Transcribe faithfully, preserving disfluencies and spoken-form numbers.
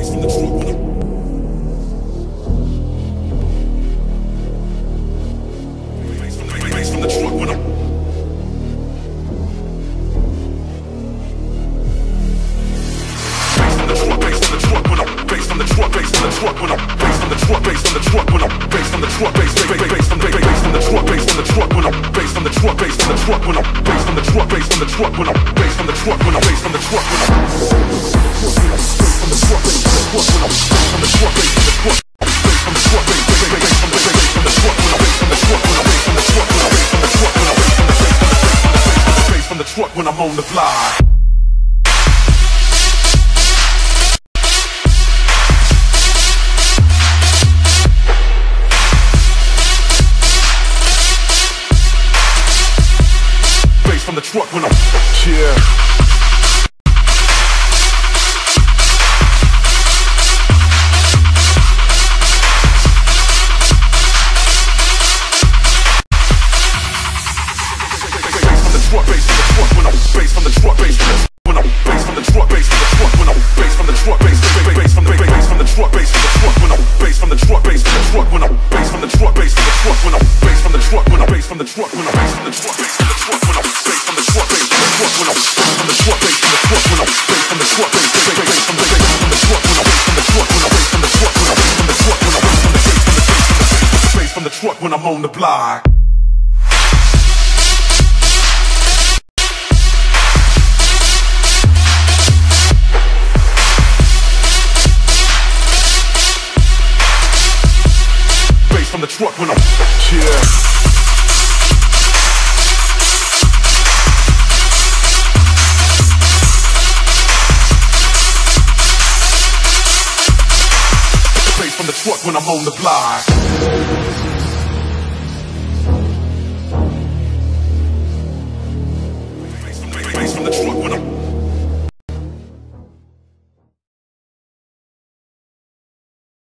When I'm on the fly. Bass from the truck when I'm yeah. Bass from the truck, bass when I'm bass from the truck, bass from the truck when I'm bass from the truck, bass bass from the bass from the truck, bass from the truck when I'm bass from the truck, bass from the truck when I'm bass from the truck, bass from the truck when I'm bass from the truck when I'm bass from the truck when I'm bass from the truck, bass from the truck when I'm bass from the truck, bass from the truck when I'm bass from the truck, bass from the truck when I'm bass from the truck, bass bass bass from the bass from the truck when I'm bass from the truck when I'm bass from the truck when I'm bass from the truck when I'm bass from the bass from the bass from the truck when I'm on the block. From the truck when I'm yeah. Bass from the truck when I'm on the block.